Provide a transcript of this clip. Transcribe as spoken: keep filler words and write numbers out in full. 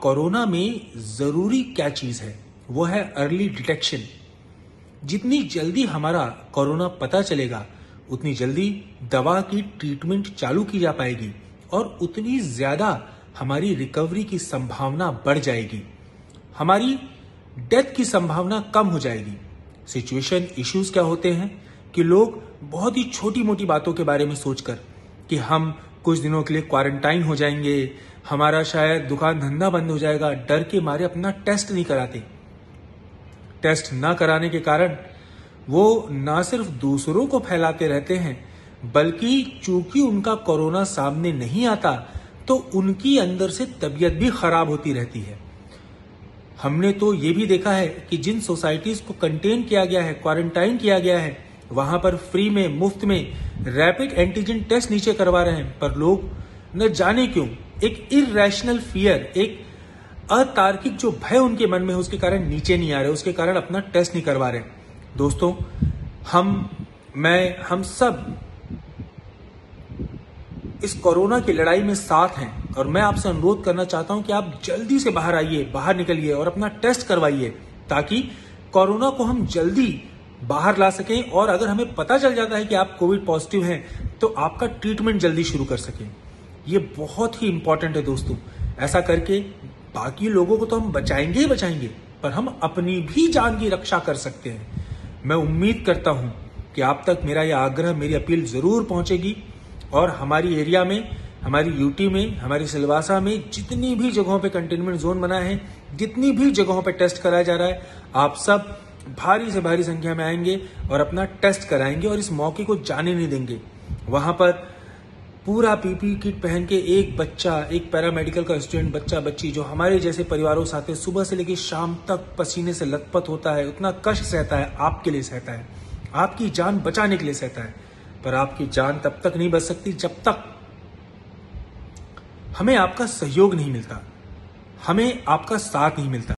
Corona में जरूरी क्या चीज है, वो है अर्ली डिटेक्शन। जितनी जल्दी हमारा कोरोना पता चलेगा उतनी जल्दी दवा की ट्रीटमेंट चालू की जा पाएगी और उतनी ज्यादा हमारी रिकवरी की संभावना बढ़ जाएगी, हमारी डेथ की संभावना कम हो जाएगी। सिचुएशन इश्यूज क्या होते हैं कि लोग बहुत ही छोटी मोटी बातों के बारे में सोचकर कि हम कुछ दिनों के लिए क्वारंटाइन हो जाएंगे, हमारा शायद दुकान धंधा बंद हो जाएगा, डर के मारे अपना टेस्ट नहीं कराते। टेस्ट ना कराने के कारण वो ना सिर्फ दूसरों को फैलाते रहते हैं, बल्कि चूंकि उनका कोरोना सामने नहीं आता तो उनकी अंदर से तबीयत भी खराब होती रहती है। हमने तो ये भी देखा है कि जिन सोसाइटीज को कंटेन किया गया है, क्वारंटाइन किया गया है, वहां पर फ्री में, मुफ्त में रैपिड एंटीजन टेस्ट नीचे करवा रहे हैं, पर लोग न जाने क्यों एक इरैशनल फियर, एक अतार्किक जो भय उनके मन में है उसके कारण नीचे नहीं आ रहे, उसके कारण अपना टेस्ट नहीं करवा रहे। दोस्तों, हम मैं हम सब इस कोरोना की लड़ाई में साथ हैं और मैं आपसे अनुरोध करना चाहता हूं कि आप जल्दी से बाहर आइए, बाहर निकलिए और अपना टेस्ट करवाइए ताकि कोरोना को हम जल्दी बाहर ला सकें और अगर हमें पता चल जाता है कि आप कोविड पॉजिटिव हैं तो आपका ट्रीटमेंट जल्दी शुरू कर सकें। ये बहुत ही इंपॉर्टेंट है दोस्तों। ऐसा करके बाकी लोगों को तो हम बचाएंगे ही बचाएंगे, पर हम अपनी भी जान की रक्षा कर सकते हैं। मैं उम्मीद करता हूं कि आप तक मेरा यह आग्रह, मेरी अपील जरूर पहुंचेगी और हमारी एरिया में, हमारी यूटी में, हमारी सिलवासा में जितनी भी जगहों पे कंटेनमेंट जोन बना है, जितनी भी जगहों पे टेस्ट कराया जा रहा है, आप सब भारी से भारी संख्या में आएंगे और अपना टेस्ट कराएंगे और इस मौके को जाने नहीं देंगे। वहां पर पूरा पीपी किट पहन के एक बच्चा, एक पैरामेडिकल का स्टूडेंट, बच्चा बच्ची जो हमारे जैसे परिवारों से आते, सुबह से लेकर शाम तक पसीने से लथपथ होता है, उतना कष्ट सहता है, आपके लिए सहता है, आपकी जान बचाने के लिए सहता है। पर आपकी जान तब तक नहीं बच सकती जब तक हमें आपका सहयोग नहीं मिलता, हमें आपका साथ नहीं मिलता।